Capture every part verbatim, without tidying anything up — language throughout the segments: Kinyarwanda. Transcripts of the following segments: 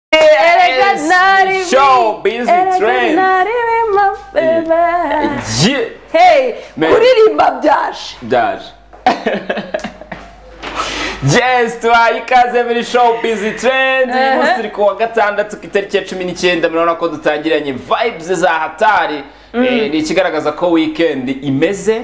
Show busy trend. Hey, kuririmba byaje. Byaje. Yes, tuhaye ikaze muri show busy trend. Uyu munsi turi kuwa gatandatu ku itariki ya cumi n'icyenda, murabona ko dutangiranye vibes za hatari. Ni ikigaragaza ko weekend imeze.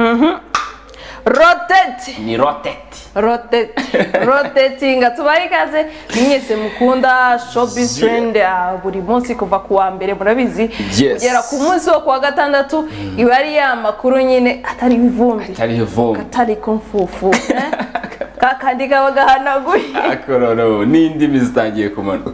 Rotate. Ni rotate. Rotate. Rotating. Tubaye ikaze mwese mukunda show busy trend buri munsi kuva kuwa mbere murabizi. Kugera ku munsi wo kuwa gatandatu iba ari ya makuru nyine atari ivumbi. Atari ivumbi. Atari konfufu. Kakandi kabagahanaguye. Akororo n'indimi zitangiye kumanuka.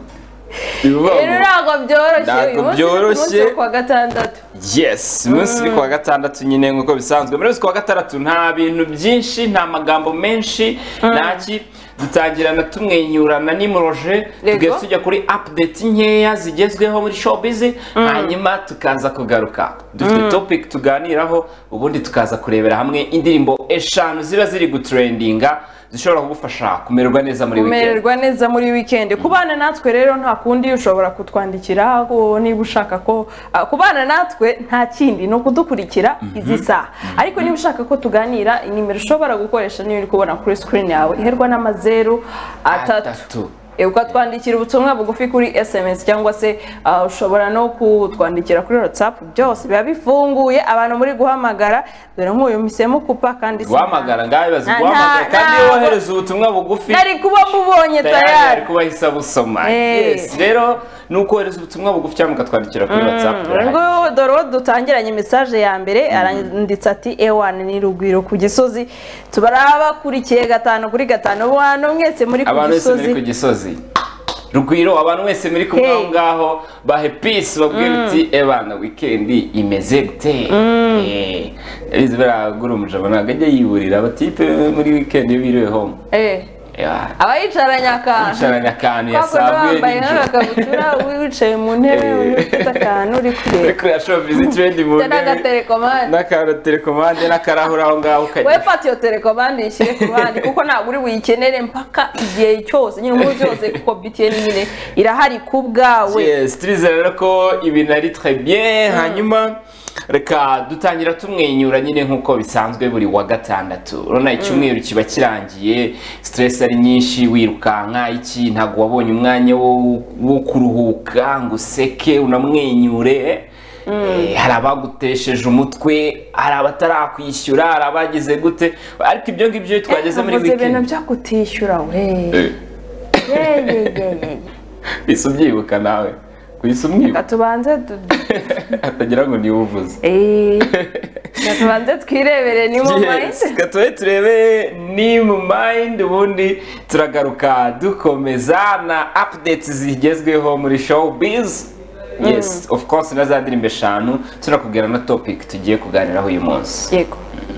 Rero ntabwo byoroshye uyu munsi kuwa gatandatu. Yes, umunsi kuwa gatandatu nyine nkuko bisanzwe. Muri kuwa gatandatu nta bintu byinshi, nta magambo menshi, naki dutangirana tumwenyurana n'imuroje, tugeze tujya kuri update nkeya zigezweho muri showbiz, hanyuma tukaza kugaruka. Dufite topic tuganiraho, ubundi tukaza kurebera hamwe indirimbo eshanu ziba ziri gutrendinga zishobora kugufasha kumererwa neza muri weekend. Kumererwa neza muri weekend. Kubana natwe rero nta kundi ushobora kutwandikira niba ushaka ko kubana natwe nta kindi no kudukurikira izi saha. Ariko niba ushaka ko tuganira inimero ushobora gukoresha niyo uri kubona kuri screen yawe iherwa n'amazeru atatu. Ukatwandikira ubutumwa bugufi kuri S M S cyangwa se ushobora no kutwandikira kuri WhatsApp, byose biba bifunguye. Abantu muri guhamagara dore nk'uyu misemo kupa kandi guhamagara ngaye bazi guhamagara kandi wohereza ubutumwa bugufi nari kuba mubonye tayari ari kuba hisa busoma. Yes, rero nuko wohereza ubutumwa bugufi cyangwa mukatwandikira kuri WhatsApp. Ngo dore dutangiranye message ya mbere aranditse ati E one ni Rugwiro ku Gisozi, tubaraba kurikiye gatanu kuri gatanu bano mwese muri ku Gisozi. Rugwiro abantu wese muri kumwe ngaho bahe peace babwira uti ebana weekend imeze gute. Eh izbera gurumuje banaga ajya yiburira abatipe muri weekend biriwe home. Eh abayicaranya akantu yicaranya akantu yasabwe yambaye n'akabutura wicaye mu ntebe ufite akantu uri kureba kuri show busy trend mu ntebe n'akaterekomande n'akara telekomande n'akarahura aho ngaho ukajya we fata iyo telekomande ishyire ku bandi kuko ntabwo uri buyikenere mpaka igihe cyose nyine umunsi wose kuko B T N nyine irahari ku bwawe. Yes, turizera ko ibintu ari très bien. Hanyuma reka dutangira tumwenyura nyine nkuko bisanzwe buri wa gatandatu. Urona icyumweru kiba kirangiye, stress ari nyinshi, wirukanka iki, ntago wabonye umwanya wo kuruhuka ngo useke unamwenyure. Hari abagutesheje umutwe, hari abatarakwishyura, hari abagize gute, ariko ibyo ngibyo twageze muri weekend. Ibintu byo kutishyura we. Ye ye ye. Bisubyibuka nawe. Kwisumwibuka. Katubanze atagira ngo ni uvuze. Eh. Katubanze twirebere ni mu mind. Katuwe turebe ni mu mind, ubundi turagaruka dukomeza na updates zigezweho muri showbiz. Yes, of course naza ndirimbo eshanu tunakubwira na topic tugiye kuganiraho uyu munsi. Yego.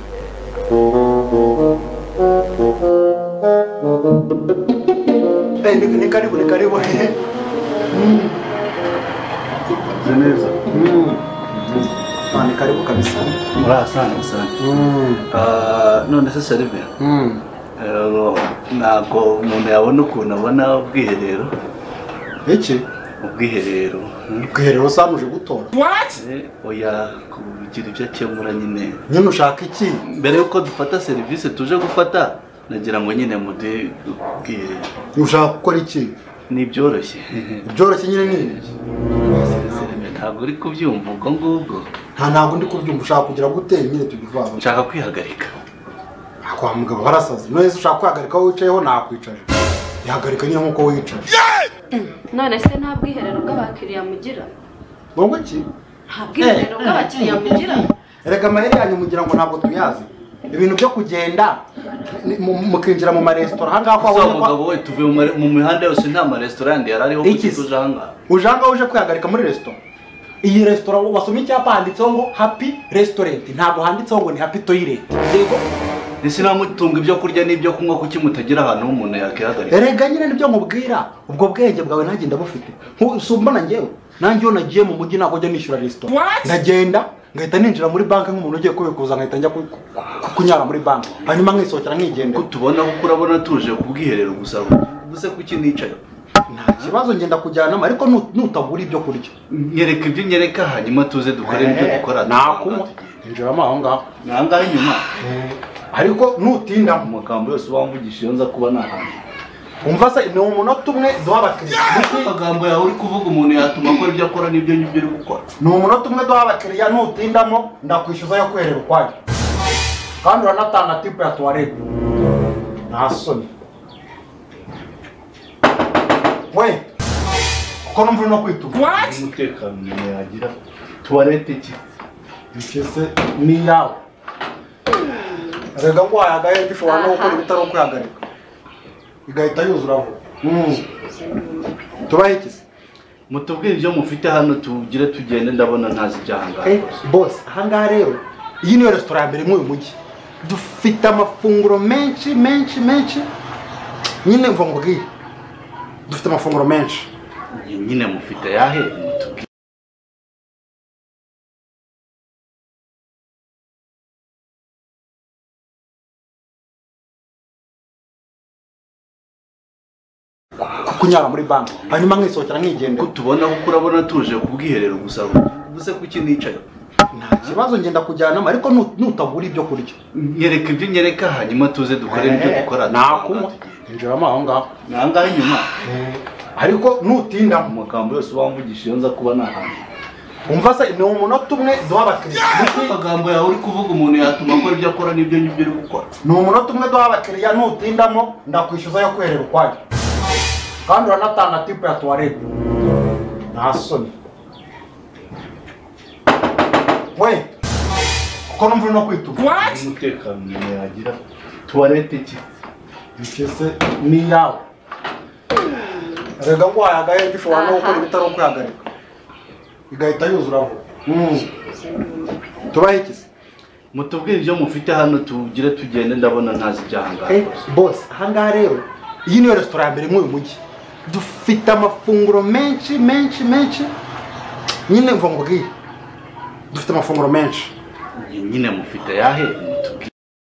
Eh ni karibu ni karibu. Zeneza. Mm. Ah ni karibu kabisa. Mura sana sana. Mm. Ah none se Silvia. Mm. Eh nako umuntu yabona ukuntu abona ubwiherero. Iki? Ubwiherero. Ubwiherero samuje gutora. What? Eh oya kugira ibyo akemura nyine. Nyine ushaka iki? Mbere yuko dufata service tuje gufata nagira ngo nyine mude ubwiherero. Ushaka gukora iki? Ni byoroshye. Byoroshye nyine ni. Ntabwo uri kubyumva ubwo ngubwo. Nta ntabwo ndi kubyumva ushaka kugira gute nyine tubivanga. Nshaka kwihagarika. Kwa mugabo harasaze. None ushaka kwihagarika wowe wicayeho nakwicaje. Ihagarika niyo nkuko wicaje. None se nta bwiherero bw'abakiriya mugira? Bongo ki? Nta bwiherero bw'abakiriya mugira? Erega amaheri yanyu mugira ngo ntabwo tuyazi. Ibintu byo kugenda mukinjira mu maresitora hanga kwa wowe mugabo we tuve mu mihanda yose nta maresitora yari ariho kutujanga. Ujanga uje kwihagarika muri resitora. Iyi resitora wasomye icyapa handitseho ngo happy restaurant, ntabwo handitseho ngo ni happy toilet. Yego Nisi namutunga ibyo kurya n'ibyo kunywa kuki mutagira ahantu umuntu yakihagarika. Erega nyine nibyo nkubwira, ubwo bwenge bwawe ntagenda bufite. Nkusumba ngewe, nanjye yo nagiye mu mujyi nako jya nishyura restaurant. Ndagenda ngahita ninjira muri banki nk'umuntu ugiye kubikuza ngahita njya kunyara muri banki. Hanyuma nkisohokera nkigenda. Ko tubona ko urabona tuje kubwiherero gusa. Gusa kuki nicaye. nta kibazo ngenda kujyanamo ariko nutagura ibyo kurya nyereka ibyo nyereka hanyuma tuze dukore ibyo dukora nakunywa injiramo aho ngaho nangahe inyuma ariko nutinda mu magambo yose wamvugisha iyo nza kuba nahantu umva se ni umunota umwe duha abakiriya amagambo yawe uri kuvuga umuntu yatuma akora ibyo akora n'ibyo ngibyo uri gukora ni umunota umwe duha abakiriya nutindamo ndakwishyuza yo kwerera ukwayo kandi uranatanga tipu ya tuwarete nta soni we kuko numva uri no kwituma umutekano umuntu yagira tuwarete ki bikese ni iyawe rega ngo wayagaye ushobora no gukora ibitari ukwihagarika igahita yuzura vuba tubahe ikisi mutubwire ibyo mufite hano tugire tugende ndabona ntazi ibyahangaha bose ahangaha rero iyi niyo resitora ya mbere muri uyu mujyi dufite amafunguro menshi menshi menshi nyine mva ngubwire dufite amafunguro menshi nyine mufite yahe mutubwire kunyara muri banki hanyuma mwisohokera mwigendera ko tubona ko urabona tuje ku bwiherero gusa ubuse kuki nicaye nta kibazo ngenda kujyanamo ariko nutagura ibyo kurya nyereka ibyo nyereka hanyuma tuze dukore ibyo dukora nakunywa injiramo aho ngaho nangahe inyuma ariko nutinda mu magambo yose wamvugisha iyo nza kuba nahantu umva se ni umunota umwe duha abakiriya amagambo yawe uri kuvuga umuntu yatuma akora ibyo akora n'ibyo ngibyo uri gukora ni umunota umwe duha abakiriya nutindamo ndakwishyuza yo kwerera ukwayo kandi uranatanga tipu ya tuwarete nta soni we kuko numva uri no kwituma umutekano umuntu yagira tuwarete ki bikese ni iyawe rega ngo wayagaye ushobora no gukora ibitari ukwihagarika igahita yuzura vuba tubahe ikisi mutubwire ibyo mufite hano tugire tugende ndabona ntazi ibyahangaha bose ahangaha rero iyi niyo resitora ya mbere muri uyu mujyi dufite amafunguro menshi menshi menshi nyine mva ngubwire dufite amafunguro menshi nyine mufite yahe mutubwire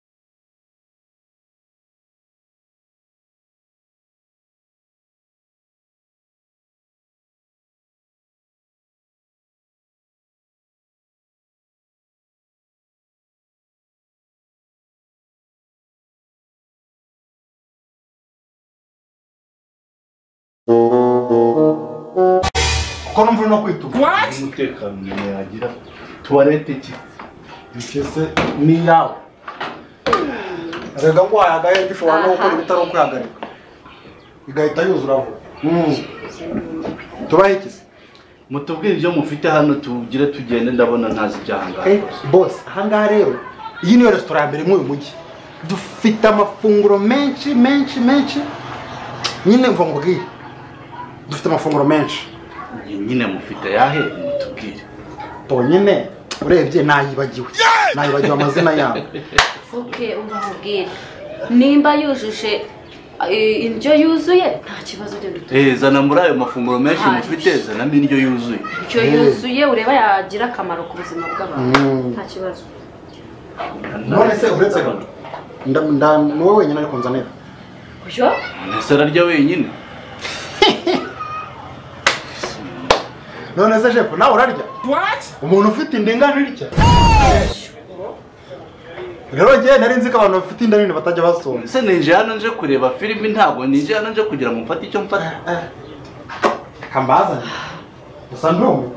kuko numva uri no kwituma umutekano umuntu yagira tuwarete ki bikese ni iyawe rega ngo wayagaye ushobora no gukora ibitari ukwihagarika igahita yuzura vuba tubahe ikisi mutubwire ibyo mufite hano tugire tugende ndabona ntazi ibyahangaha bose ahangaha rero iyi niyo resitora ya mbere muri uyu mujyi dufite amafunguro menshi menshi menshi nyine mva ngubwire dufite amafunguro menshi nyine mufite yahe mutubwire to nyine urebye nayibagiwe nayibagiwe amazina yabo oke umva nkubwire nimba yujuje indyo yuzuye nta kibazo ugenda utuye eh zana muri ayo mafunguro menshi mufite zanamo indyo yuzuye indyo yuzuye ureba yagira akamaro ku buzima bw'abantu nta kibazo none se uretse gato nda ni wowe wenyine ariko nzanira uyo ese ararya wenyine none se shefu nawe urarya umuntu ufite inda ingana itya rero njye nari nzi ko abantu bafite inda nini batajya basonza ese ninje hano nje kureba filimi ntabwo ninje hano nje kugira ngo mfate icyo mfata kambaza gusa ndume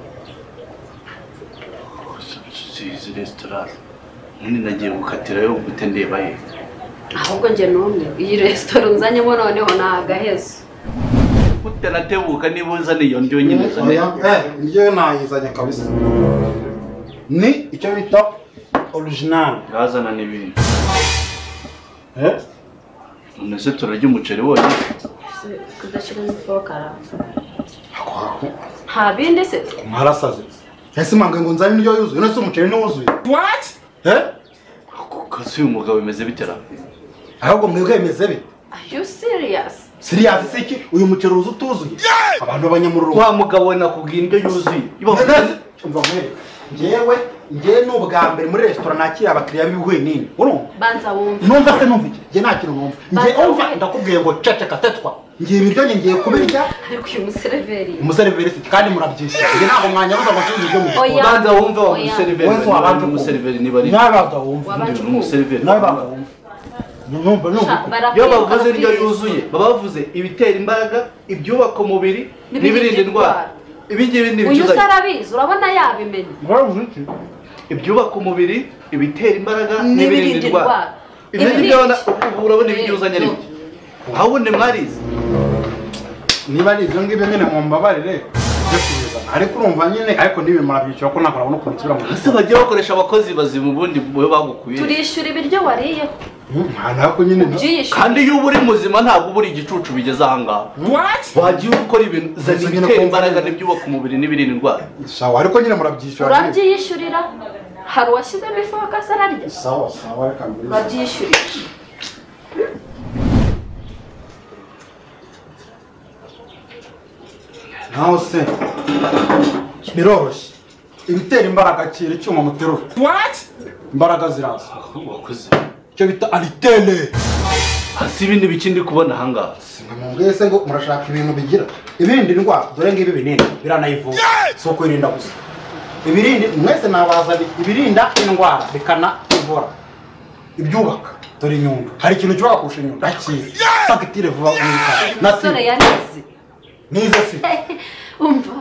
izi resitora nini nagiye gukatira yo gute ndeba he ahubwo njye numwe iyi resitora nzanyemo noneho ni agahezo gute natebuka niba uzane iyo ndyo nyine zane eh njye nayizanye kabisa ni icyo bita original ngazana n'ibindi eh none se turarya umuceri wonyine kudashyira n'ifokara nta bindi se mwarasaze ese mwange ngo nzane indyo yuzuye none se umuceri ntiwuzuye what eh kasi uyu mugabo bimeze bitera ahubwo mwebwe bimeze bite are you serious serious se iki uyu muceri uzu tuzuye abantu b'abanyamururu wa mugabo we nakubwiye indyo yuzuye umva mwere ngewe ngewe n'ubwa mbere muri resitora nakira abakiriya b'ibihuye nini urumva banza wumve numva se numva iki nge nta kintu numva nge umva ndakubwiye ngo ceceka tetwa ngiye ibiryo ngiye kubirya ariko uyu museriveri umuseriveri kandi murabyishyura njye ntabwo mwanyabuza ngo tuzi ibyo mukora banza wumve wa museriveri wese wabanje umuseriveri niba ari nawe baza wumve umuseriveri nawe baza wumve numva numva iyo bavuze indyo yuzuye baba bavuze ibitera imbaraga ibyubaka umubiri n'ibirinda indwara ibi ngibi ni uyu sarabizi urabona yabimenye ibyubaka umubiri ibitera imbaraga n'ibirinda indwara ibi nibyo urabona ibyuzanye ari byo aho ubundi mwarize niba ari ibyo ngibyo nyine mumbabarire byo kuzana ariko urumva nyine ariko nibimara byiciro ko ntabwo urabona ukuntu nsubira mu ese bagiye bakoresha abakozi bazima ubundi bo bagukuye turishyura ibiryo wariyeho ntabwo nyine kandi iyo uba uri muzima ntabwo uba uri igicucu bigeze aha ngaha wagiye ukora ibintu zana ibitera imbaraga n'ibyubaka umubiri n'ibirinda indwara sawa ariko nyine murabyishyura urabyiyishyurira hari uwashyizemo ifu akasararya sawa sawa reka mbere urabyiyishyurira naho se biroroshye ibitera imbaraga kira icyuma muterura imbaraga ziraza wakoze icyo bita aritene hasi ibindi biki ndi kubona aha ngaha mwese ngo murashaka ibintu bigira ibindi ndwara dore ngibi binini biranayivura si ukwirinda gusa ibirindi mwese nabaza ibirinda indwara bikanayivura ibyubaka dore inyundo hari ikintu cyubaka kurusha inyundo akizi fagitire vuba umwika sore yanize nize se umva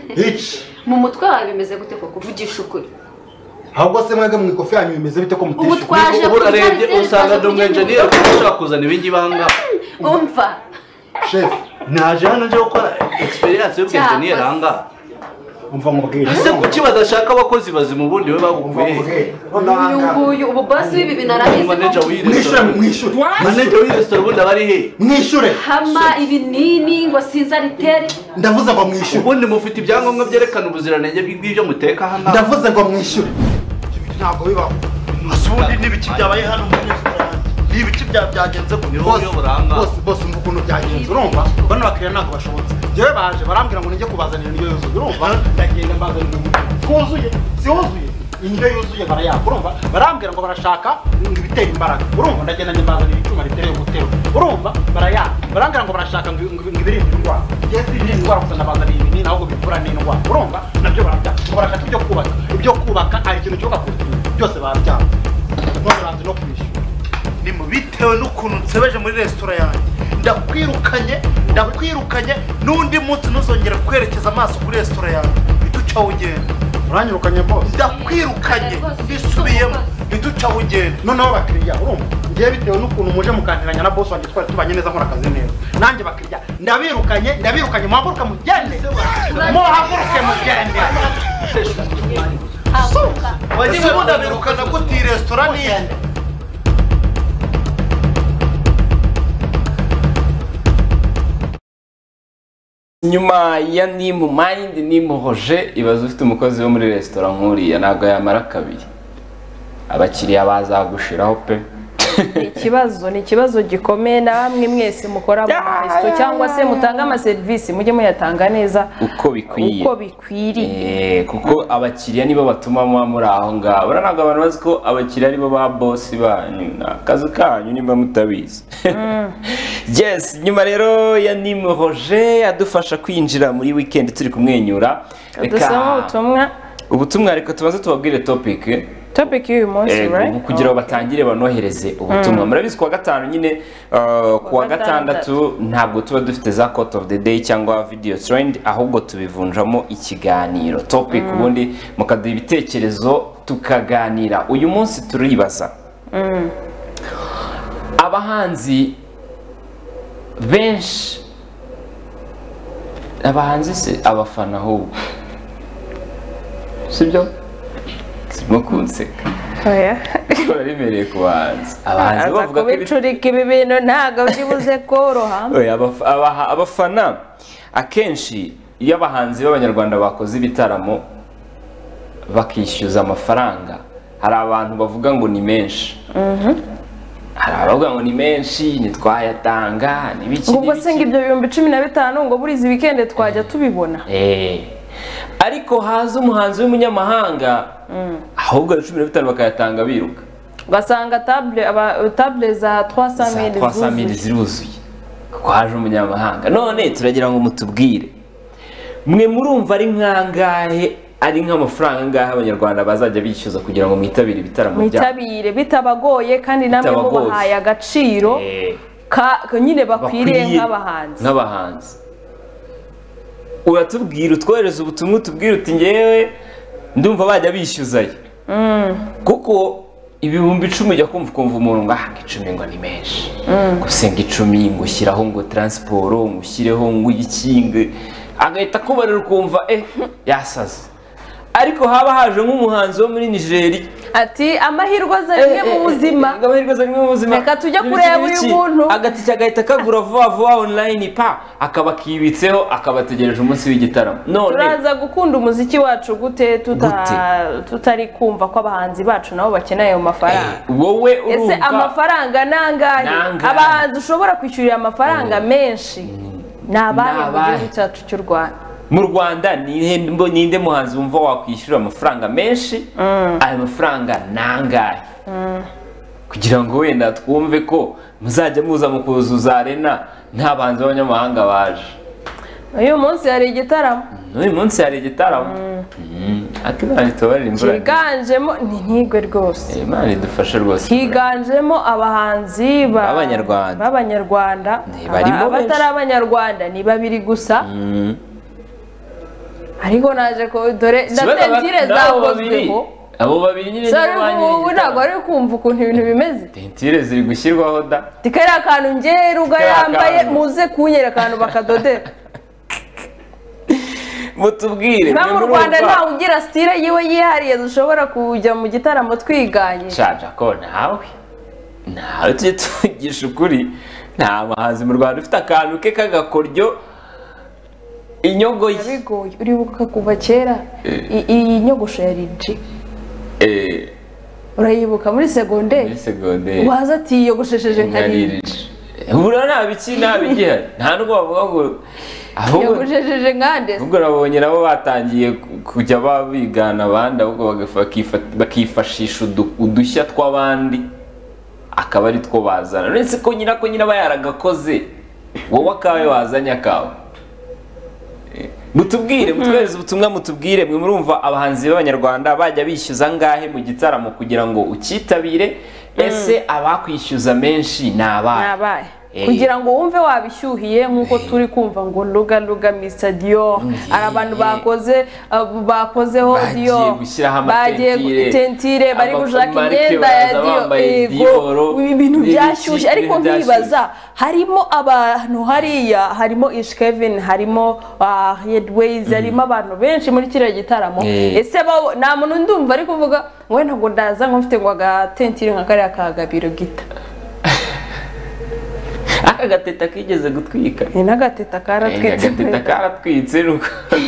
iki mu mutwe wawe bimeze gute ko kuvugisha ukuri ahubwo se mwege mu ikofi yanyu bimeze bite ko mutishyura ubu twaje ubu urarebye usanga ndi umwenjeniyeri ushaka kuzana ibingi banga umva chef naje hano nje gukora experience y'ubwenjeniyeri aha ngaha umva mubwire ese kuki badashaka abakozi bazima ubundi we bagukuye uyu nguyu ubu bosi w'ibi bintu arabizi manager mwishyure mwishyure manager w'iresitora ubundi aba ari he mwishyure hama ibinini ngo sinzi aritere ndavuze ngo mwishyure ubundi mufite ibyangombwa byerekana ubuziranenge bw'ibyo muteka aha ngaha ndavuze ngo mwishyure ntabwo bibaho ubundi n'ibiki byabaye hano muri resitora n'ibiki byagenze ku mirongo y'uburanga bose bose umva ukuntu byagenze urumva bano bakiriya ntabwo bashobotse njyewe baje barambwira ngo nijye kubazanira indyo yuzuye urumva ndagenda mbazanira umuti twuzuye si wuzuye indyo yuzuye barayaka urumva barambwira ngo barashaka ibitera imbaraga urumva ndagenda njye mbazanira icyuma ritereye umutero urumva barayaka barambwira ngo barashaka ngo ibirinda indwara njyewe si ibirinda indwara gusa nabazaniye ibinini ahubwo bivura n'indwara urumva nabyo barabyaka ngo barashaka ibyo kubaka ibyo kubaka hari ikintu cyubaka byose barabyaka none bazi no kwishyura ni mu bitewe n'ukuntu nsebeje muri resitora yanjye ndakwirukanye ndakwirukanye n'undi munsi ntuzongera kwerekeza amaso kuri resitora yanjye bita ucaho ugenda uranyirukanye bose ndakwirukanye mbisubiyemo bita ucaho ugenda noneho bakiriya urumva ngiye bitewe n'ukuntu muje mukantiranya na boss wanjye twari tubanye neza nkora akazi neza nanjye bakiriya ndabirukanye ndabirukanye muhaguruke mugende muhaguruke mugende wagiye ngo ndabirukana gute iyi resitora ni nyuma ya nimu mind nimu hoje ibaza ufite umukozi wo muri resitora nk'uriya ntabwo yamara kabiri abakiriya bazagushiraho pe ikibazo ni ikibazo gikomeye na bamwe mwese mukora mu resto cyangwa se mutanga ama service mujye muyatanga neza uko bikwiye uko bikwiriye eh kuko abakiriya nibo batuma muri aho ngaho uranaga abantu bazi ko abakiriya aribo ba boss banyu akazi kanyu nimba mutabizi yes nyuma rero ya Nimo Roger adufasha kwinjira muri weekend turi kumwenyura reka ubutumwa ubutumwa reka tubanze tubabwire topic topic y'uyu munsi right kugira ngo batangire banohereze ubutumwa murabizi kuwa gatanu nyine kuwa gatandatu ntabwo tuba dufite za quote of the day cyangwa video trend ahubwo tubivunjamo ikiganiro topic ubundi mukaduha ibitekerezo tukaganira uyu munsi turibaza abahanzi benshi abahanzi se abafana ahubwo sibyo simo kunseka oya bararemereye ku bahanzi abahanzi bavuga ko bicurika ibi bintu ntabwo byibuze koroha oya abafana akenshi iyo abahanzi b'abanyarwanda bakoze ibitaramo bakishyuza amafaranga hari abantu bavuga ngo ni menshi hari abavuga ngo ni menshi ntitwayatanga n'ibiki ubwo se ngo ibyo bihumbi cumi na bitanu ngo burizi weekend twajya tubibona eh ariko haza umuhanzi w'umunyamahanga ahubwo cumi na bitanu bakayatanga biruka ugasanga table aba table za trois cent mille ziruzuye kuko haje umunyamahanga. None turagira ngo mutubwire mwe murumva ari nkangahe, ari nk'amafaranga ngaha abanyarwanda bazajya bishyuza kugira ngo mwitabire ibitaramo byabo, mwitabire bitabagoye kandi namwe mubahaye agaciro ka nyine bakwiriye nk'abahanzi nk'abahanzi uratubwira, utwohereza ubutumwa utubwira uti ngewe ndumva bajya bishyuzayo kuko ibihumbi icumi ujya kumva ukumva umuntu ngo aha icumi ngo ni menshi, gusenga icumi ngo ushyiraho ngo taransiporo ngo ushyireho ngo ikinge, agahita akubarira ukumva eh yasaze. Ariko haba haje nk'umuhanzi wo muri Nigeria ati amahirwe azanye mu buzima, amahirwe azanye mu buzima, reka tujya kureba uyu muntu, agati cyagahita kagura vuba vuba online pa akaba kibitseho akabategereje umunsi w'igitaramo. None turaza gukunda umuziki wacu gute tuta tutari kumva ko abahanzi bacu nabo bakeneye ayo mafaranga? Wowe urumva ese amafaranga nangahe abahanzi ushobora kwishyurira amafaranga menshi nabaye mu gihugu cyacu cy'u Rwanda? Mu Rwanda ninde muhanzi wumva wakwishyura amafaranga menshi? Ayo mafaranga nangahe? Kugira ngo wenda twumve ko muzajya muza mu kuzuza arena nta bahanzi b'abanyamahanga baje. Uyu munsi hari igitaramo, uyu munsi hari igitaramo akimana itobarira imvura higanjemo ni ntigwe rwose, Imana idufashe rwose, higanjemo abahanzi b'abanyarwanda b'abanyarwanda abatari abanyarwanda ni babiri gusa. Ariko naje ko dore ndatentire zakozweho abo babiri nyine n'abanye ntabwo ari kumva ukuntu ibintu bimeze. Tentire ziri gushyirwaho da tikari akantu ngeruga yambaye muze kunyera akantu bakadodera. Mutubwire ba mu Rwanda nta ugira style yiwe yihariye dushobora kujya mu gitaramo twiganye. Shaja ko nawe nawe tujye tugisha ukuri, nta bahanzi mu Rwanda ufite akantu ke kagakoryo inyogo bigoye. Uribuka kuva kera iyi nyogosho ya Rigi eh urayibuka muri segonderi? Muri segonderi waza ati yogoshesheje nka Rigi, ubura nta biki nta bigihari, nta nubwo bavuga ngo ahubwo yogoshesheje nkande. ubwo nabonye nabo batangiye kujya babigana abandi, ahubwo bakifashisha udushya tw'abandi akaba ari two bazana. Uretse ko nyina ko nyina bayaragakoze wowe akawe wazanye akawe. Mutubwire mutwereze ubutumwa, mutubwire mwe murumva abahanzi b'abanyarwanda bajya bishyuza ngahe mu gitaramo kugira ngo ukitabire? Ese abakwishyuza menshi nabaye nabaye kugira ngo wumve wabishyuhiye nkuko turi kumva ngo luga luga Mister Dior, ari abantu bakoze bakozeho Dior, bagiye tentire bari gushaka imyenda ya Dior, ibintu byashyushye. Ariko nkibaza harimo abantu hariya, harimo Ish Kevin, harimo Headways, harimo abantu benshi muri kiriya gitaramo. Ese nta muntu ndumva ari kuvuga ngo ntabwo ndaza ngo mfite ngo agatentire nka kariya kagabiro gita aka gateta kigeze gutwika, ni n'agateta karatwitse, agateta karatwitse nuko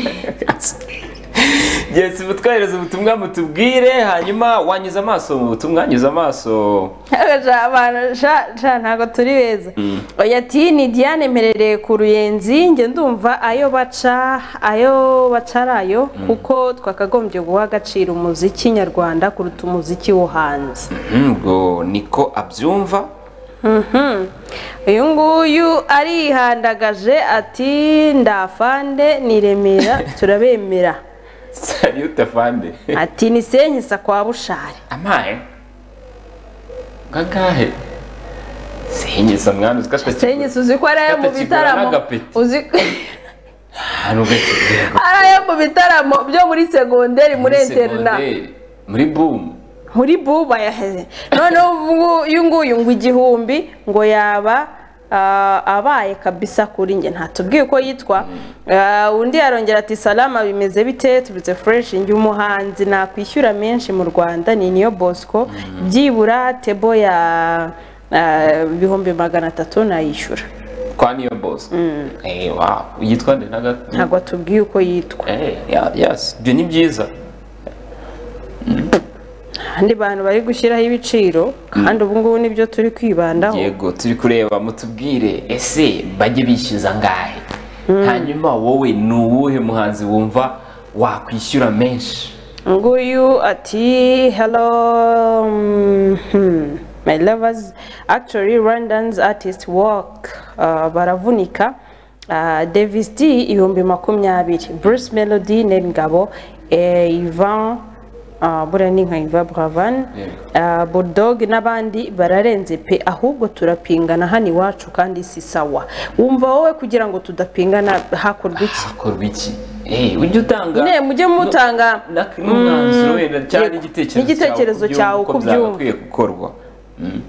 Yes, mutwereze ubutumwa mutubwire, hanyuma wanyuza amaso mu butumwa, nyuza amaso abantu sha ntago turi beza. Oya ati ni Diane mperereye ku Ruyenzi, nge ndumva ayo baca ayo bacarayo kuko twakagombye guha agaciro umuziki nyarwanda kuruta umuziki wo hanze. Ngo niko abyumva. Mhm. Uyu nguyu arihandagaje ati ndafande niremera turabemera. Salut afande. Ati ni senyisa kwa Bushari. Amaye. Gagahe. Senyisa mwana uzikashwe. Senyisa uzi ko ari mu bitaramo. Uzi hano gake. Ari mu bitaramo byo muri segonderi muri interna. Muri boom. Muri buba yaheze. None uyu nguyu ngo igihumbi ngo yaba abaye kabisa kuri nge ntatubwiye uko yitwa. Undi yarongera ati salama bimeze bite tubitse fresh nge umuhanzi nakwishyura menshi mu Rwanda ni niyo Bosco byibura tebo ya bihumbi magana atatu nayishyura kwa niyo Bosco. Eh wow yitwa nde naga ntago tubwiye uko yitwa. Eh yes byo ni byiza. Andi bantu bari gushyiraho ibiciro kandi ubu ngubu nibyo turi kwibandaho. Yego turi kureba mutubwire ese bajye bishyuza ngahe, hanyuma wowe nuwuhe muhanzi wumva wakwishyura menshi? Nguyu ati hello My lovers, actually Rwandan's artist work uh, baravunika. Uh, Davis D ibihumbi makumyabiri, Bruce Melody Nengabo, eh, Ivan uh, burani nka Ivan Bravan, yeah. uh, Bulldog n'abandi bararenze pe, ahubwo turapingana hani iwacu kandi si sawa. Wumva wowe kugira ngo tudapingana hakorwa iki? Hakorwa iki? Eh, ujye utanga. Ne mujye mutanga n'umwanzuro wenda cyane igitekerezo cyawe uko byumva gukorwa. Mm.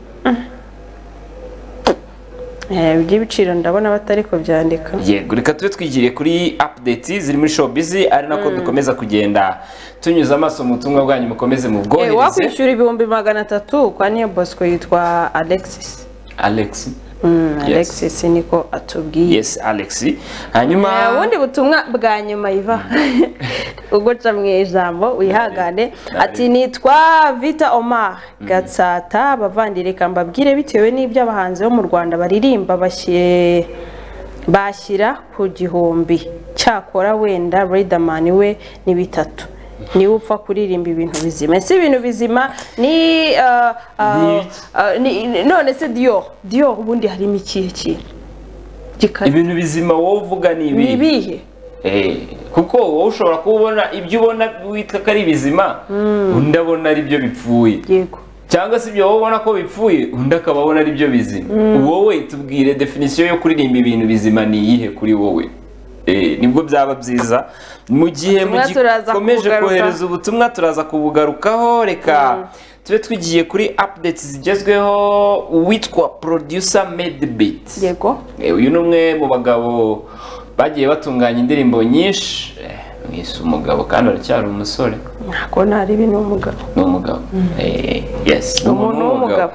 Eh, by'ibiciro ndabona batari ko byandika. Yego, reka tube twigiriye kuri update ziri muri showbiz ari nako mm. dukomeza kugenda tunyuza amaso mu butumwa bwanyu mukomeze mu bwohereze. Eh, wakwishyura ibihumbi magana atatu kwa niyo Bosco yitwa Alexis. Alex. Mm, yes. Alexis niko atubwiye. Yes, Alex. Hanyuma eh, ubundi butumwa bwa nyuma iva ugoca mu ijambo wihagane ati nitwa Vita Omar Gatsata bavandire kambabwire bitewe n'ibyo abahanzi bo mu Rwanda baririmba bashyire bashyira ku gihumbi cyakora wenda Riderman we ni bitatu ni upfa kuririmba ibintu bizima si ibintu bizima ni uh, uh, uh, ni none se Dior Dior ubundi harimo ikihe kintu ibintu bizima wowe uvuga ni ibi nibihe eh kuko wowe ushobora kubona ibyo ubona witwa kari bizima mm. undabona ari byo bipfuye yego cyangwa se ibyo wowe ubona ko bipfuye undi akababona ari byo bizima mm. wowe tubwire definition yo kuririmba ibintu bizima ni iyihe kuri wowe eh nibwo byaba byiza mu gihe mukomeje kohereza ubutumwa turaza kubugarukaho reka mm. tube twigiye kuri updates zigezweho witwa producer Made Beat yego eh uyu numwe mu bagabo bagiye batunganya indirimbo nyinshi mwise umugabo kandi aracyari umusore nako ntari ibintu umugabo no umugabo mm. eh yes umuntu w'umugabo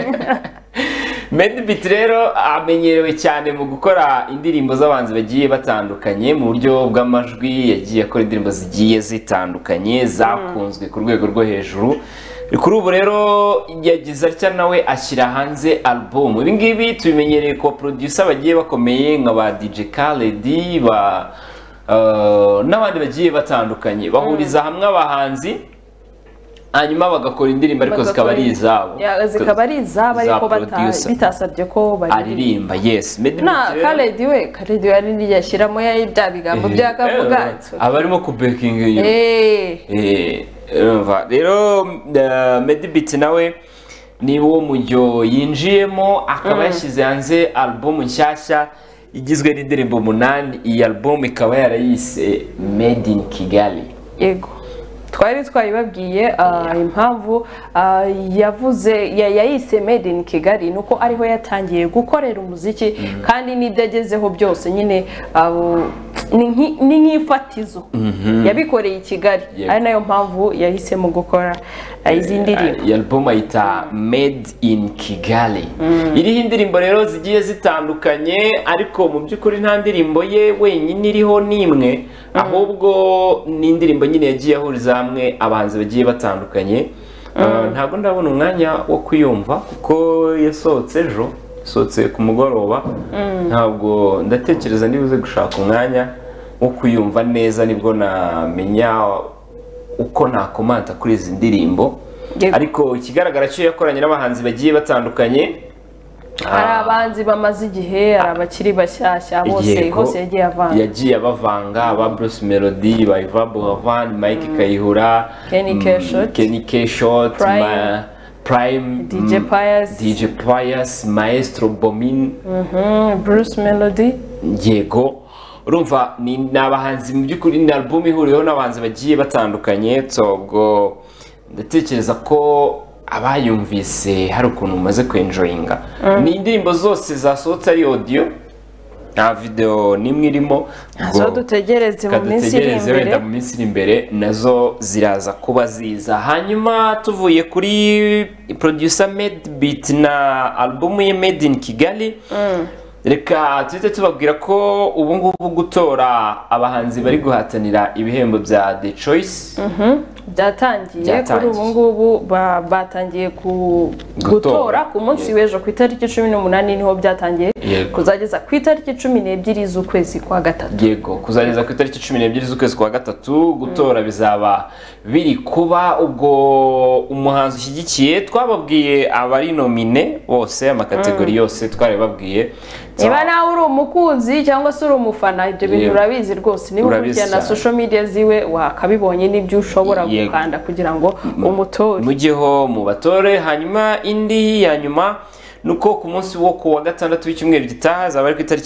Made Beat rero amenyerewe cyane mu gukora indirimbo z'abanzi bagiye batandukanye mu buryo bw'amajwi yagiye akora indirimbo zigiye zitandukanye zakunzwe ku rwego rwo hejuru kuri ubu rero yagize atya nawe ashyira hanze album ibi ngibi tubimenyereye ko producer bagiye bakomeye nka ba D J Khaled ba uh, n'abandi bagiye batandukanye bahuriza hamwe abahanzi hanyuma bagakora indirimbo ariko zikaba ari izabo zikaba ari izabo ariko bitasabye ko baririmba yes na Khaled we Khaled yari yashyiramo bya bigambo byakavuga abarimo ku baking yo eh eh rero Made Beat nawe ni wo mujyo yinjiyemo akaba yashyize hanze album nshyashya igizwe n'indirimbo umunani iyi album ikaba yarayise Made in Kigali yego twari twayibabwiye impamvu yavuze yayise Made in Kigali nuko ariho yatangiye gukorera umuziki kandi nidagezeho byose nyine ni nk'ifatizo yabikoreye i Kigali ari nayo mpamvu yahisemo gukora izi ndirimbo iyi album ayita Made in Kigali iriho indirimbo rero zigiye zitandukanye ariko mu by'ukuri nta ndirimbo ye wenyine iriho n'imwe ahubwo ni indirimbo nyine yagiye ahuriza hamwe abahanzi bagiye batandukanye ntabwo ndabona umwanya wo kuyumva kuko yasohotse ejo yasohotse ku mugoroba ntabwo ndatekereza nibuze gushaka umwanya wo kuyumva neza nibwo namenya uko nakomanta kuri izi ndirimbo ariko ikigaragara cyo yakoranye n'abahanzi bagiye batandukanye hari abanzi bamaze igihe hari abakiri bashyashya bose hose yagiye avanga yagiye abavanga aba Bruce Melody ba Ivan Buravan Mike Kayihura Kenny Keshot Prime D J Pius D J Pius Maestro Bomin Bruce Melody yego urumva ni abahanzi mu by'ukuri ni album ihuriyeho n'abahanzi bagiye batandukanye ubwo ndatekereza ko abayumvise hari ukuntu umaze kwenjoyinga ni indirimbo zose zasohotse ari audio nta video nimwe irimo zo dutegereze mu minsi iri imbere mu minsi iri imbere nazo ziraza kuba ziza hanyuma tuvuye kuri producer Made Beat na album ye Made in Kigali reka tuhite tubabwira ko ubu ngubu gutora abahanzi bari guhatanira ibihembo bya The Choice byatangiye kuri ubu ngubu batangiye gutora ku munsi w'ejo ku itariki cumi n'umunani niho byatangiye kuzageza ku itariki cumi n'ebyiri z'ukwezi kwa gatatu yego kuzageza ku itariki cumi n'ebyiri z'ukwezi kwa gatatu gutora bizaba biri kuba ubwo umuhanzi ushyigikiye twababwiye abari nomine bose amakategori yose twari babwiye niba nawe uri umukunzi cyangwa se uri umufana ibyo bintu urabizi rwose niba ukurikirana social media ziwe wakabibonye n'ibyo ushobora gukanda kugira ngo umutore mujyeho mu batore hanyuma indi ya nyuma nuko ku munsi wo ku wa gatandatu w'icyumweru gitaha zaba ari ku itariki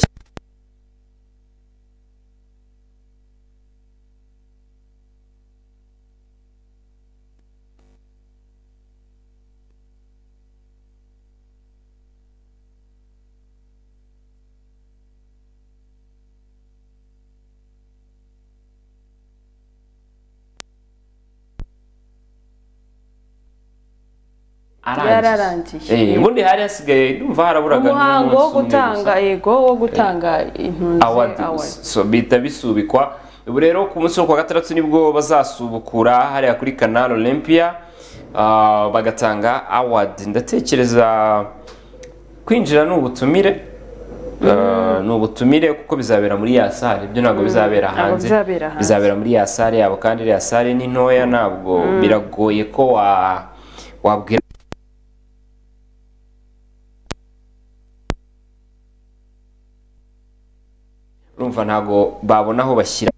yararangiye ubundi hari hasigaye ndumva haraburaga umuhango wo gutanga yego wo gutanga impunzi awards so bita bisubikwa ubu rero ku munsi wo kwa gatandatu nibwo bazasubukura hariya kuri Canal Olympia bagatanga award ndatekereza kwinjira n'ubutumire n'ubutumire kuko bizabera muri ya sale ibyo ntabwo bizabera hanze bizabera muri ya sale yabo kandi ya sale ni ntoya ntabwo biragoye ko wa wabwira urumva ntago babona aho bashyira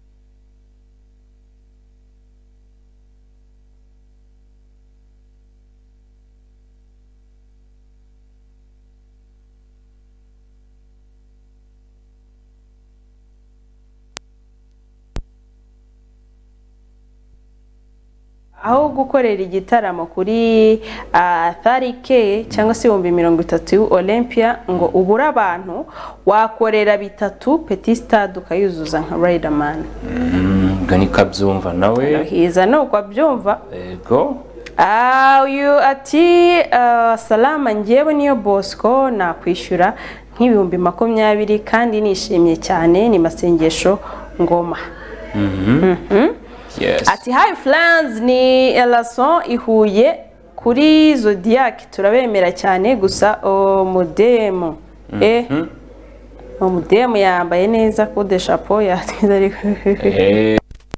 aho gukorera igitaramo kuri tarike cyangwa se ibihumbi mirongo itatu Olympia ngo ubura abantu wakorera bitatu Petit Stade ukayuzuza nka Riderman ngo ni kabyumva nawe hiza nuko abyumva yego uyu ati salama njyewe niyo Bosco nakwishyura nk'ibihumbi makumyabiri kandi nishimye cyane ni masengesho ngoma Yes. Ati hi friends ni Elason ihuye kuri Zodiac turabemera cyane gusa omudemo mm -hmm. eh omudemo yambaye neza kude chapeau yatwiza ariko eh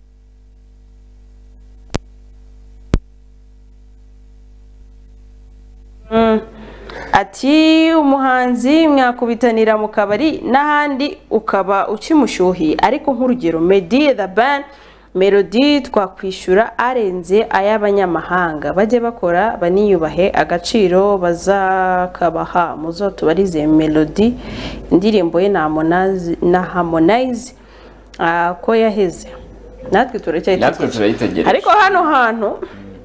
mm. Ati umuhanzi mwakubitanira mu kabari n'ahandi ukaba ukimushyuhi ariko nk'urugero Meddy the band Melody twakwishyura arenze ay'abanyamahanga bajye bakora baniyubahe agaciro bazakabaha muzo tubarize Melody indirimbo ye na Harmonize ko yaheze natwe turacyayitegereje ariko hano hantu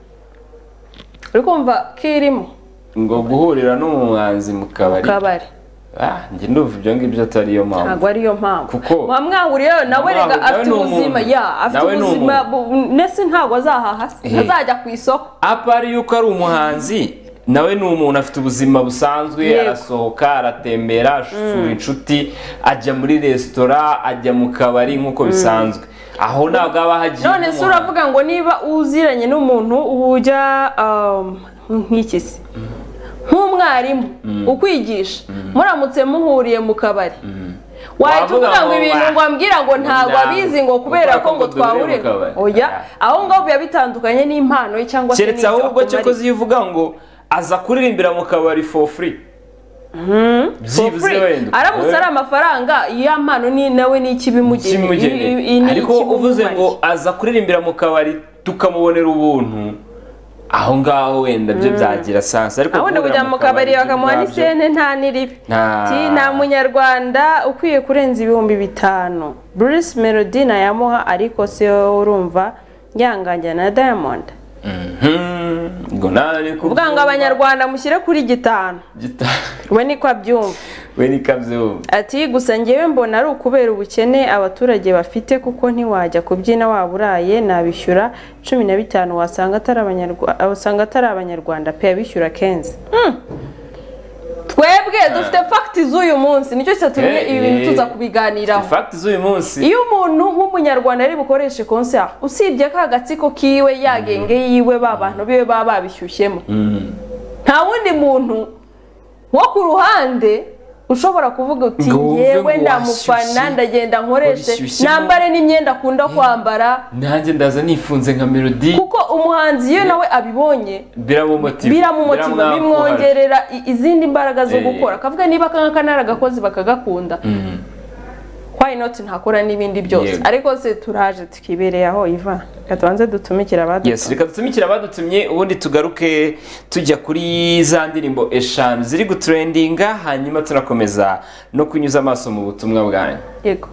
uri kumva kirimo ngo guhurira n'umuhanzi mu kabari kabari ah nge ndumva ibyo ngibyo atari yo mpamvu ntabwo ari yo mpamvu kuko mwamwahuriye nawe rega afite ubuzima ya afite ubuzima nese ntabwo azahaha azajya ku isoko apari yuko ari umuhanzi nawe ni umuntu afite ubuzima busanzwe arasohoka aratembera asura inshuti ajya muri resitora ajya mu kabari nk'uko bisanzwe aho ntabwo aba hagiye none se uravuga ngo niba uziranye n'umuntu ujya nk'ikisi nk'umwarimu ukwigisha muramutse muhuriye mu kabari wahita uvuga ngo ibintu ngo ambwira ngo ntabwo abizi ngo kubera ko ngo twahuriye oya aho ngaho biba bitandukanye n'impano ye cyangwa se keretse ahubwo cyo ko zivuga ngo aza kuririmbira mu kabari for free byibuze wenda aramutse ari amafaranga iya mpano ni nawe ni ikibimugene ariko uvuze ngo aza kuririmbira mu kabari tukamubonera ubuntu aho ngaho wenda byo byagira sansa ariko abone kujya mu kabari bakamuha n'isene nta niribi nta munyarwanda ukwiye kurenza ibihumbi bitanu Bruce Melody nayamuha ariko se urumva yanganja na Diamond ngo nari kuvuga ngo abanyarwanda mushyire kuri gitanu we niko abyumva we niko abyumva ati gusa ngewe mbona ari ukubera ubukene abaturage bafite kuko ntiwajya kubyina waburaye nabishyura cumi na bitanu wasanga atari abanyarwanda wasanga atari abanyarwanda pe abishyura kenzi twebwe dufite fact z'uyu munsi nicyo cyatumye ibi bintu tuza kubiganiraho fact z'uyu munsi iyo umuntu w'umunyarwanda ari bukoreshe concert usibye ka gatsiko kiwe yagenge yiwe babantu biwe baba babishyushyemo nta wundi muntu wo ku ruhande ushobora kuvuga uti yewe ndamufana ndagenda nkoreshe nambare n'imyenda akunda kwambara nanjye ndaza nifunze nka melody kuko umuhanzi iyo nawe abibonye biramumotiva biramumotiva bimwongerera izindi mbaraga zo gukora kavuga niba kankanara gakozi bakagakunda why not ntakora n'ibindi byose ariko se turaje tukibereye aho Iva katubanze dutumikira abadutumye yes reka dutumikira abadutumye ubundi tugaruke tujya kuri za ndirimbo eshanu ziri gutrendinga hanyuma tunakomeza no kunyuza amaso mu butumwa bwanyu yego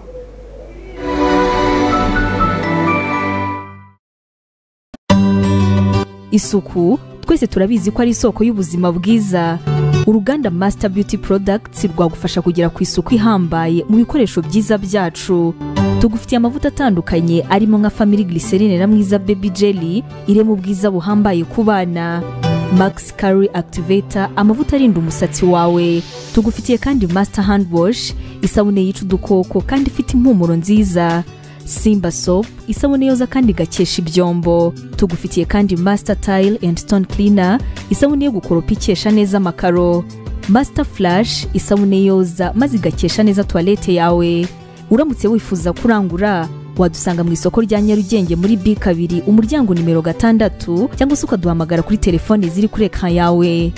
isuku twese turabizi ko ari isoko y'ubuzima bwiza uruganda Master Beauty Products rwagufasha kugera ku isuku ihambaye mu bikoresho byiza byacu tugufitiye amavuta atandukanye arimo nka Family Glycerine na Mwiza Baby Jelly ire mu bwiza buhambaye ku bana Max Curry Activator amavuta arinda umusatsi wawe tugufitiye kandi Master Hand Wash isabune yica udukoko kandi ifite impumuro nziza Simba Soap isabune yoza kandi gakesha ibyombo tugufitiye kandi Master Tile and Stone Cleaner isabune yo gukoropa ikesha neza amakaro Master Flash isabune yoza maze igakesha neza toilette yawe uramutse wifuza kurangura wadusanga mu isoko rya Nyarugenge muri B kabiri umuryango nimero gatandatu cyangwa se ukaduhamagara kuri telefone ziri kuri ekran yawe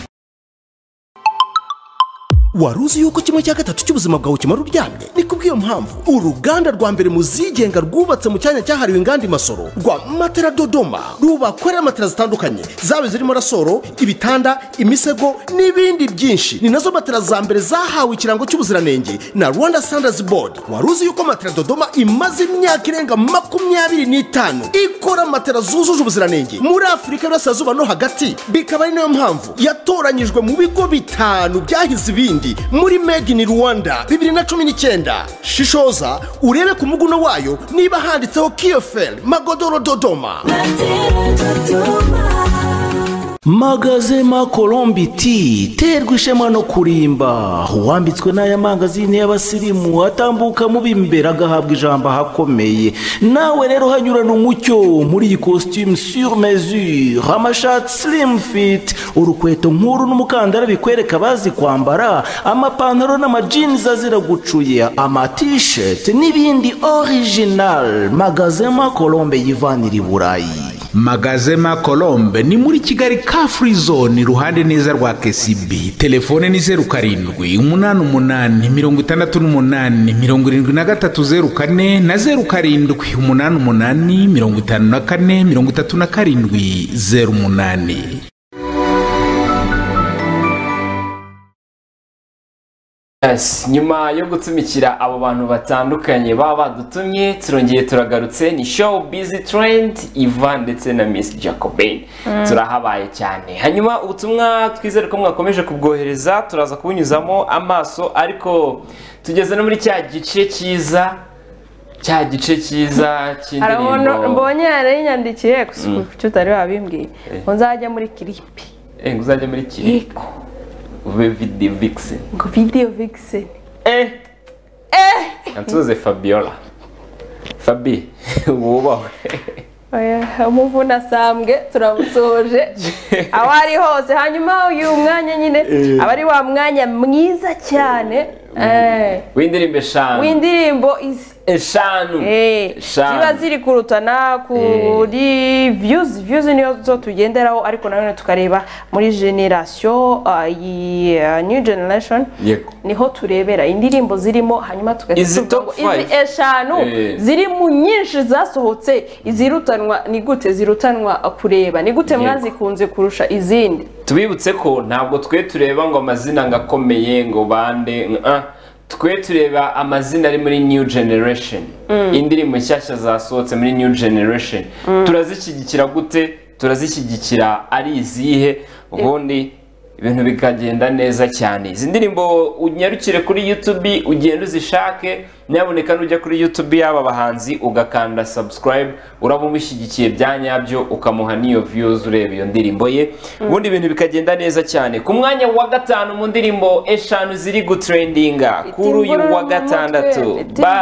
waruzi yuko kimwe cya gatatu cy'ubuzima bwawe kimara uryamye ni kubw'iyo mpamvu uruganda rwa mbere mu zigenga rwubatse mu cyanya cyahariwe inganda Masoro rwa Matera Dodoma rubakorera matera zitandukanye zabe zirimo rasoro ibitanda imisego n'ibindi byinshi ni nazo matera za mbere zahawe ikirango cy'ubuziranenge na Rwanda Standards Board waruzi yuko Matera Dodoma imaze imyaka irenga makumyabiri n'itanu ikora matera zujuje ubuziranenge muri Afurika y'Iburasirazuba no hagati bikaba ari nayo mpamvu yatoranyijwe mu bigo bitanu byahize ibindi muri Made in Rwanda bibiri na cumi n'icyenda shishoza urebe ku muguno wayo niba handitseho Kiofel Magodoro Dodoma Magazema Colombi T terwa ishema no kurimba wambitswe n'aya magazine y'abasirimu atambuka mu bimbere agahabwa ijambo hakomeye nawe rero hanyurana umucyo muri iyi costume sur mesure amashati slim fit urukweto nkuru n'umukandara bikwereka bazi kwambara amapantaro n'amajins azira gucuye ama t-shirt n'ibindi original Magazema Colombe yivanira i Burayi Magazema Colombe ni muri Kigali ka free zone iruhande neza rwa K C B telefone ni zeru karindwi umunani umunani mirongo itandatu n'umunani mirongo irindwi na gatatu zeru kane na zeru karindwi umunani umunani mirongo itanu na kane mirongo itatu na karindwi zeru umunani. Yes, nyuma yo gutumikira abo bantu batandukanye baba badutumye turongeye turagarutse ni show busy trend Ivan ndetse na Miss Jacobine mm. turahabaye cyane hanyuma ubutumwa twizere ko mwakomeje kubwohereza turaza kubunyuzamo amaso ariko tugeze no muri cya gice cyiza cya gice cyiza cy'indirimbo mbonye yarinyandikiye cyo utari wabimbwiye ngo nzajya muri clip eh nguzajya muri clip video vixen ngo video vixen eh eh antuze Fabiola Fabi wubawe oya umuvuna sambwe turamusoje awari hose hanyuma uyu mwanya nyine abari wa mwanya mwiza cyane eh windirimbo eshanu windirimbo izi eshanu eh ziba ziri kurutana kuri views views niyo zo tugenderaho ariko nayo tukareba muri generation iyi new generation niho turebera indirimbo zirimo hanyuma tugatuma izi eshanu ziri mu nyinshi zasohotse izirutanwa ni gute zirutanwa kureba ni gute mwazikunze kurusha izindi tubibutse ko ntabwo twe tureba ngo amazina ngakomeye ngo bande twe tureba amazina ari muri new generation indirimbo nshyashya zasohotse muri new generation turazishyigikira gute turazishyigikira ari izihe ubundi ibintu bikagenda neza cyane izi ndirimbo unyarukire kuri YouTube ugenda uzishake nyaboneka nujya kuri YouTube y'aba bahanzi ugakanda subscribe uraba umushyigikiye bya nyabyo ukamuha niyo views ureba iyo ndirimbo ye ubundi ibintu bikagenda neza cyane ku mwanya wa gatanu mu ndirimbo eshanu ziri gutrendinga kuri uyu wa gatandatu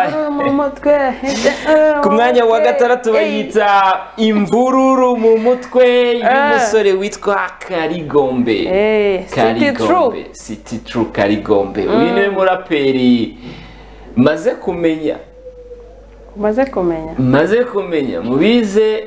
ku mwanya wa gatandatu bayita imvururu mu mutwe y'umusore witwa Karigombe Karigombe City True Karigombe uyu ni muraperi maze kumenya maze kumenya maze kumenya mubize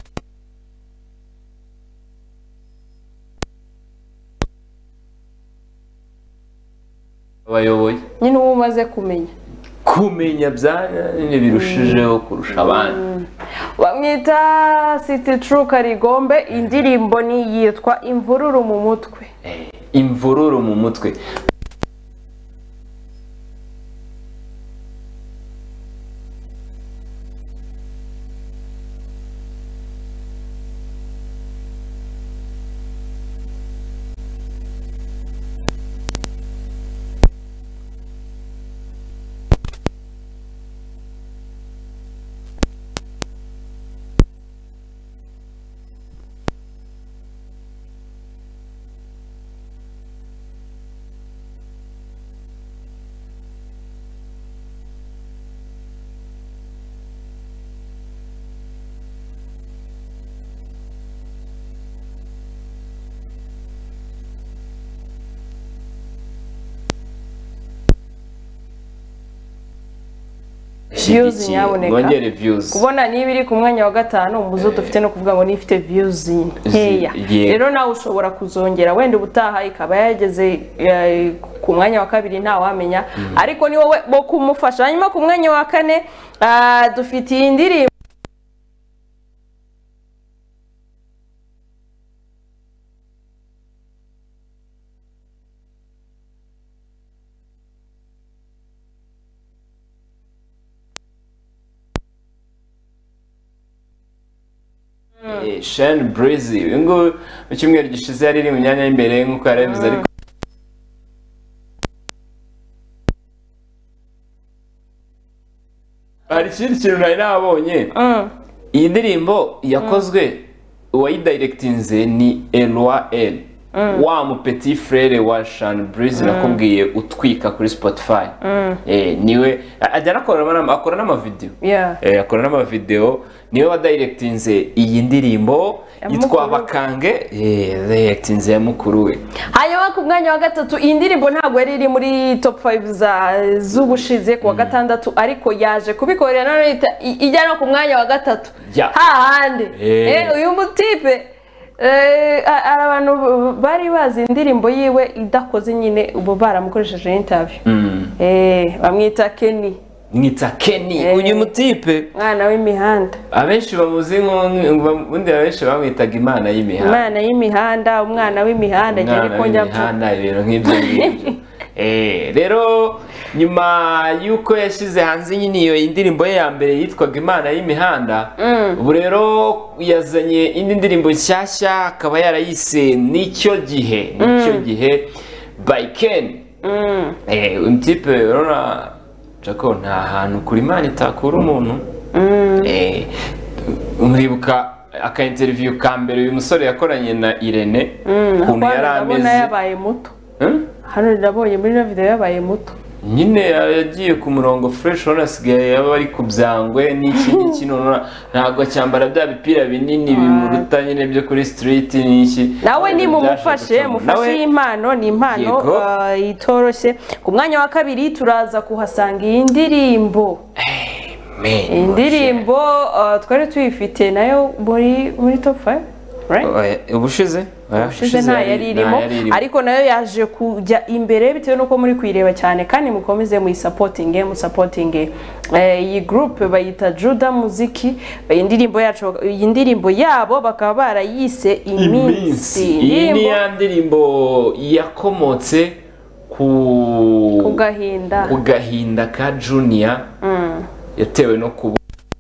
abayoboye nyine uwo umaze kumenya kumenya byane birushijeho kurusha abandi bamwita City True Karigombe indirimbo ni yitwa imvururu mu mutwe imvururu mu mutwe views nyaboneka ngongere views kubona niba iri ku mwanya wa gatanu umuzo dufite no kuvuga ngo nifite views nkeya rero nawe ushobora kuzongera wenda ubutaha ikaba yageze ku mwanya wa kabiri nta wamenya ariko ni wowe bo kumufasha hanyuma ku mwanya wa kane dufite indirimbo Shane Breezy ngo mu cyumweru gishize yari iri mu myanya y'imbere nk'uko yarabivuze ariko hari ikindi kintu nari nabonye iyi ndirimbo yakozwe uwayidirectinze ni Elwa L wa mu petit frere wa Shane Breezy nakubwiye utwika kuri Spotify eh niwe ajya akora akora n'amavideo eh akora n'amavideo niwe wa directinze iyi ndirimbo yitwa Bakange eh directinze ya mukuru we hanyuma ku mwanya wa gatatu iyi ndirimbo ntabwo yari iri muri top five za z'ubushize ku wa gatandatu ariko yaje kubikorera none ijya no ku mwanya wa gatatu ha hande eh uyu mutipe eh abantu bari bazi indirimbo yiwe idakoze nyine ubu baramukoresheje interview eh bamwita Kenny mwita Kenny uyu mutipe mwana w'imihanda abenshi bamuzi nk'undi abenshi bamwitaga imana y'imihanda imana y'imihanda umwana w'imihanda cyane ko njya imihanda ibintu nk'ibyo ngibyo eh rero nyuma yuko yashyize hanze nyine iyo indirimbo ye ya mbere yitwaga imana y'imihanda ubu rero yazanye indi ndirimbo nshyashya akaba yarayise nicyo gihe nicyo gihe by Ken eh umutipe urona Jako nta hantu kuri Imana itakura umuntu eh muribuka aka interview ka mbere uyu musore yakoranye na Irene kuntu yarameze yabaye muto hano ndabonye muri na video yabaye muto nyine yagiye ku murongo fresh ona sigaye yaba ari kubyangwe n'iki n'iki ntago cyambara bya bipira binini bimuruta nyine byo kuri street n'iki nawe ni mumufashe mufashe impano ni impano itoroshye ku mwanya wa kabiri turaza kuhasanga iyi ndirimbo indirimbo twari tuyifite nayo muri muri top five ubushize ubushize nta yari irimo ariko nayo yaje kujya imbere bitewe nuko muri kuyireba cyane kandi mukomeze mu supporting mu supporting iyi group bayita Juda Muziki indirimbo yacu iyi ndirimbo yabo bakaba barayise iminsi iyi ni ya ndirimbo yakomotse ku kugahinda kugahinda ka Junior yatewe no kuba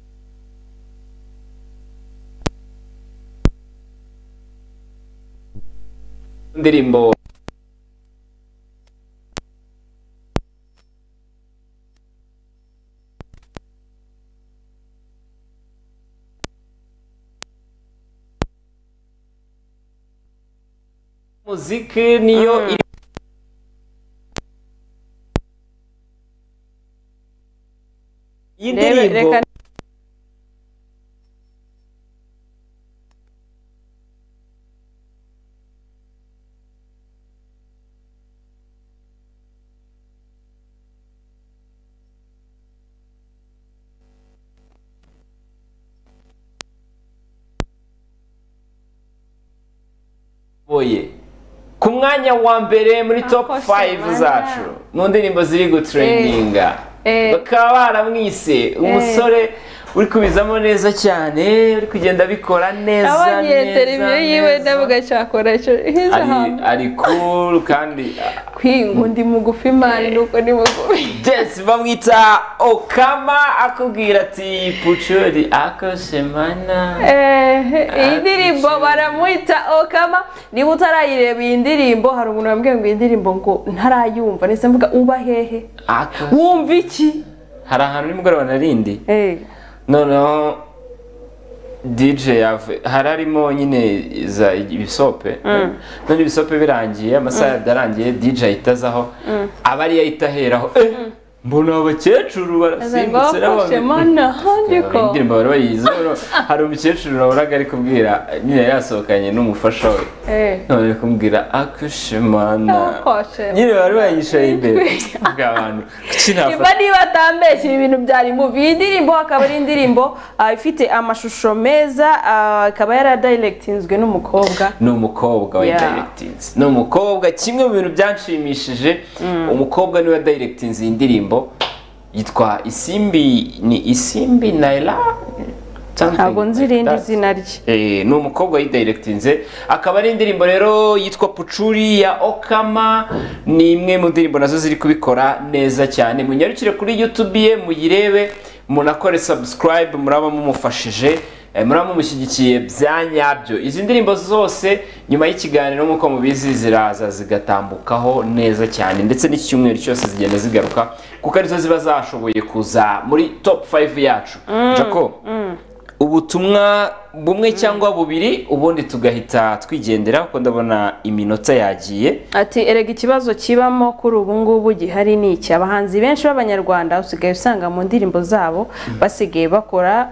indirimbo muziki niyo iri y'indirimbo boye ku mwanya wa mbere muri top five zacu mu ndirimbo ziri gutrendinga bakaba baramwise umusore uri kubizamo neza cyane uri kugenda bikora neza abanye televiziyo yiwe ndavuga cyakora cyo ari cool kandi kwingo ndi mugufi mani nuko ni mugufi Jess bamwita Okama akubwira ati puchuri akosemana eh indirimbo baramwita Okama niba utarayireba iyi ndirimbo hari umuntu wambwiye ngo indirimbo ngo ntarayumva nese mvuga uba hehe wumva iki hari ahantu nimugoroba narindi eh noneho D J yave hararimo nyine za ibisope none ibisope birangiye amasaha yarangiye D J ahitazaho abari yahitaheraho mbona abakecuru barasimbutse n'abamana handiko indirimbo bari bayizi hari umukecuru nabonaga ari kubwira nyine yasohokanye n'umufasha we none ari kumbwira akushimana nyine bari bayishaye imbere bw'abantu niba niba atambeshye ibintu byari mu indirimbo akaba ari indirimbo ifite amashusho meza akaba yaradirectinzwe n'umukobwa n'umukobwa wa directings n'umukobwa kimwe mu bintu byanshimishije umukobwa niwe directinze indirimbo yitwa Isimbi ni Isimbi Naila ntabwo nzi irindi zina rye eh ni umukobwa yidirectinze akaba ari indirimbo rero yitwa Puchuri ya Okama ni imwe mu ndirimbo nazo ziri kubikora neza cyane munyarukire kuri YouTube ye muyirebe munakore subscribe muraba mumufashije muraba mumushyigikiye byanyabyo izi ndirimbo zose nyuma y'ikiganiro nk'uko mubizi ziraza zigatambukaho neza cyane ndetse n'icyumweru cyose zigenda zigaruka kuko arizo ziba zashoboye kuza muri top five yacu Jaco ubutumwa bumwe cyangwa bubiri ubundi tugahita twigendera kuko ndabona iminota yagiye ati erega ikibazo kibamo kuri ubu ngubu gihari ni iki abahanzi benshi b'abanyarwanda usigaye usanga mu ndirimbo zabo basigaye bakora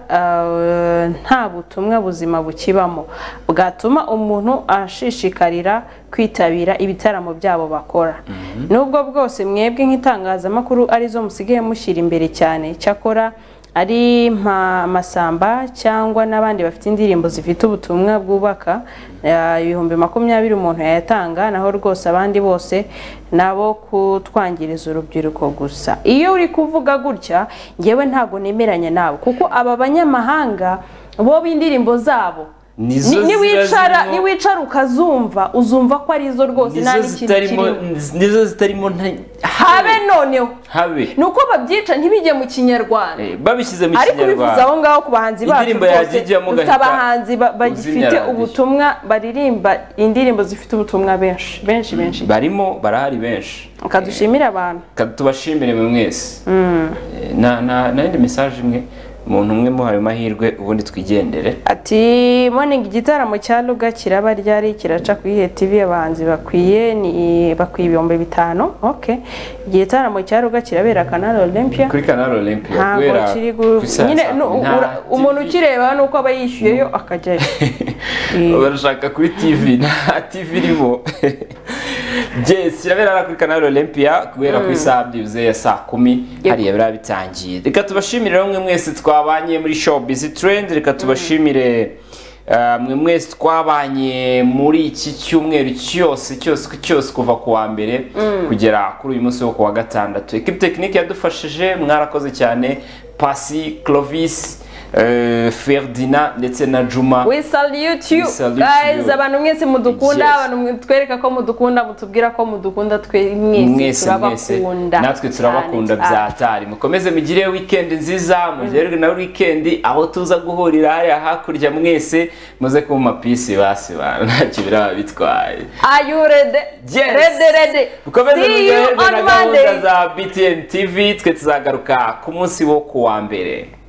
nta butumwa buzima bukibamo bwatuma umuntu ashishikarira kwitabira ibitaramo byabo bakora nubwo bwose mwebwe nk'itangazamakuru arizo musigaye mushyira imbere cyane cyakora ari masamba cyangwa n'abandi bafite indirimbo zifite ubutumwa bwubaka ibihumbi makumyabiri umuntu yayatanga naho rwose abandi bose nabo kutwangiriza urubyiruko gusa iyo uri kuvuga gutya ngewe ntago nemeranya nawe kuko aba banyamahanga bo b'indirimbo zabo niwicara niwicara ukazumva uzumva ko ari zo rwose nta n'ikintu kirimo nizo zitarimo habe noneho habe nuko babyica ntibijye mu kinyarwanda babishyize mu kinyarwanda ariko bivuze aho ngaho ku bahanzi bacu rwose abahanzi bagifite ubutumwa baririmba indirimbo zifite ubutumwa benshi benshi benshi barimo barahari benshi akadushimira abantu tubashimire mwe mwese na na n'indi message imwe umuntu umwe muhaye amahirwe ubundi twigendere ati morning igitaramo cya Luga kiraba ryari kiraca kuri T V abahanzi bakwiye ni bakwiye ibihumbi bitanu okay igitaramo cya Luga kirabera Canal Olympia kuri Canal Olympia gwera nyine umuntu ukireba nuko aba yishyuyeyo akajyayo barashaka kuri T V na T V irimo Jess kirabera kuri Canal Olympia kubera ku isaha byibuze ya saa kumi hariya bira bitangiye reka tubashimire rero mwe mwese twabanye muri showbiz trend reka tubashimire mwe mwese twabanye muri iki cyumweru cyose cyose cyose kuva ku wa mbere kugera kuri uyu munsi wo ku wa gatandatu equipe technique yadufashije mwarakoze cyane Pasi Clovis Uh, Ferdinand ndetse na Juma we salute you guys abantu mwese mudukunda abantu twereka ko mudukunda mutubwira ko mudukunda twe mwese turabakunda natwe turabakunda byatari mukomeze mugire weekend nziza mugerwe na weekend aho tuza guhurira hari hakurya mwese muze ku mapisi basi bana ntacyo biraba bitwaye are you ready yes. ready ready mukomeze mugire na gahunda za B T N T V twe tuzagaruka ku munsi wo ku wa mbere